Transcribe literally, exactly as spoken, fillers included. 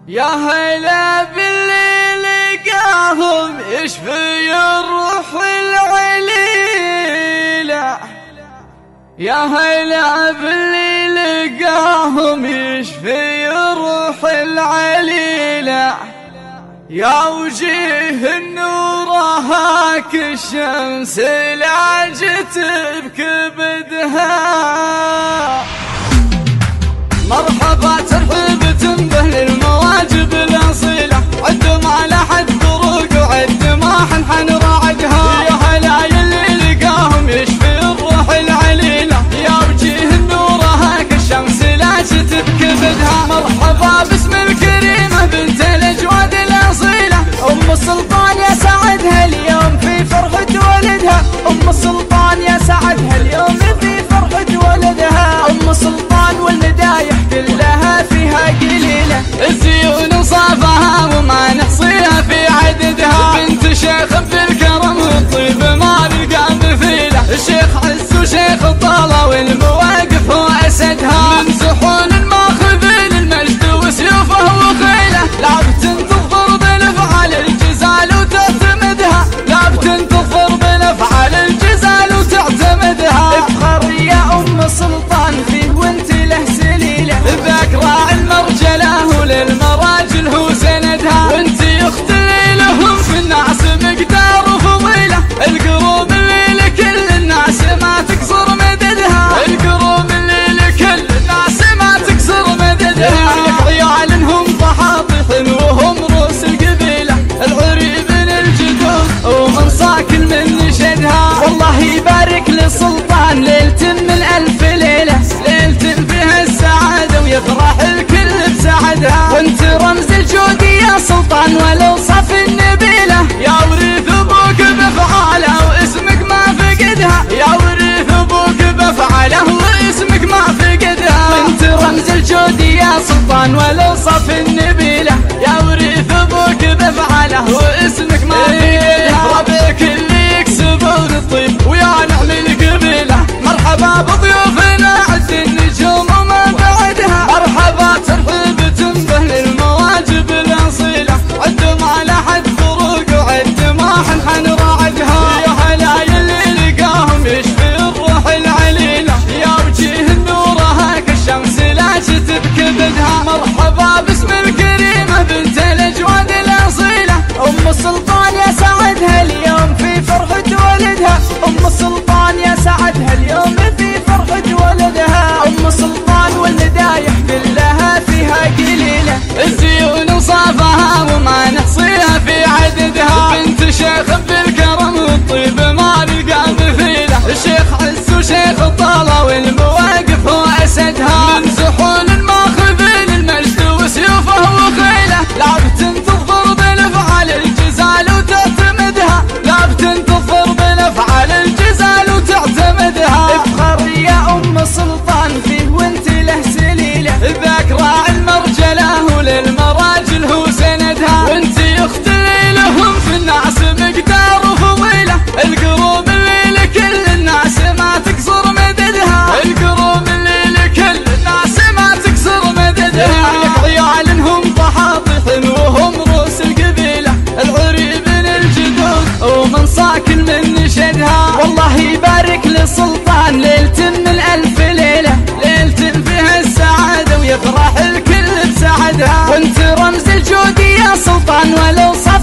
يا هلا باللي لقاهم يشفي الروح العليلة، يا هلا باللي لقاهم يشفي الروح العليلة، يا وجيه النور هاك الشمس لاجت بكبدها. مرحبا ترحيبة به للمواجب الأصيلة، عدوا ما لحد طرق وعد ما حنحن راعدها. يا هلا يلي لقاهم يشفي الروح العليلة، يا وجيه النور هاك الشمس لاجت بكبدها. مرحبا باسم الكريمة بنت الأجواد الأصيلة، أم السلطان يا سعدها اليوم في فرحة ولدها. أم السلطان يا سعدها اليوم في فرحة ولدها. أم السلطان والمدايح كلها فيها قليلة، الزيون صافها وما نحصيها في عددها. بنت شيخ بالكرم والطيب ما نلقى مثيله، الشيخ عز وشيخ الطالة والمواقف هو أسدها. من سحون الماخذين المجد وسيوفه وخيله، لا بتنتظر بالافعال الجزال وتعتمدها، لا بتنتظر بالافعال الجزال وتعتمدها. افخر يا ام سلطان فيه وانت له سليله، ذاك راعي المرجله وللمراجل هو سندها. وانت اخت لهم في الناس مقدار وفضيله، القروب اللي لكل الناس ما تكسر مددها. القروب اللي لكل الناس ما تكسر مددها. لك عيال هم ضحاطح وهم رؤوس القبيله، العريبن الجدود ومن صاكل من نشدها. والله يبارك لسلطان ليلة من ألف ليلة، ليلة فيها السعادة ويفرح الكل بسعدها. وانت رمز الجود يا سلطان والأوصاف النبيلة، يا وريث ابوك بافعاله واسمك ما فقدها. يا وريث ابوك بافعاله واسمك ما فقدها. وانت رمز الجود يا سلطان والأوصاف النبيلة، يا وريث ابوك بافعاله واسمك ما فقدها. ربك اللي يكسبون الطيب ويا نعم القبيلة، مرحبا بضيوفنا عد النجوم وما بعدها. مرحبا ترحيبة به للمواجب الأصيلة، عد ما لحد فروق وعد ما حنحن راعدها. يا هلا يلي لقاهم يشفي الروح العليلة، يا وجيه النور هاك الشمس لاجت بكبدها. مرحبا باسم الكريمة بنت الأجواد الأصيلة، أم السلطان يا سعدها اليوم في فرحة ولدها. أم السلطان يا سعدها اليوم في فرحة ولدها. أم السلطان والمدايح كلها فيها قليلة، الزيون صافها وما نحصيها في عددها. بنت شيخ بالكرم والطيب ما نلقى مثيله، الشيخ عز وشيخ الطالة والمواقف هو أسدها. من سحون الماخذين المجد وسيوفه وخيله، لا بتنتظر بالافعال الجزال وتعتمدها، لا بتنتظر بالافعال الجزال وتعتمدها. افخر يا ام سلطان فيه وانت له سليله، ذاك راعي المرجله وللمراجل هو سندها. وانت اخت لهم في الناس مقدار وفضيله، القروب اللي لكل الناس ما تكسر مددها. القروب اللي لكل الناس ما تكسر مددها. لك عيال هم ضحاطح وهم رؤوس القبيله، العريبن الجدود ومن صاكل من نشدها. والله يبارك لسلطان ليلة من ألف ليلة، ليلة فيها السعادة ويفرح الكل بسعدها. وانت رمز الجود يا سلطان والأوصاف